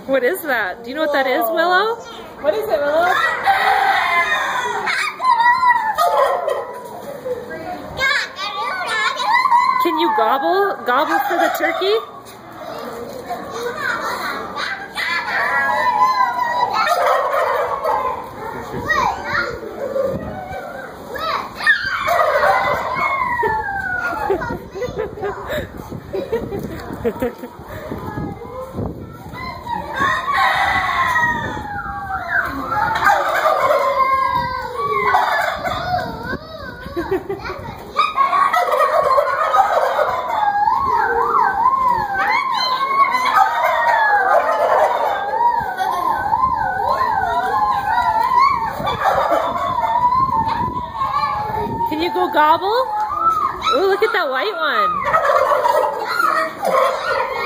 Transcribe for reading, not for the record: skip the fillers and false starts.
What is that? Do you know what that is, Willow? What is it, Willow? Can you gobble for the turkey? Can you go gobble? Oh, look at that white one.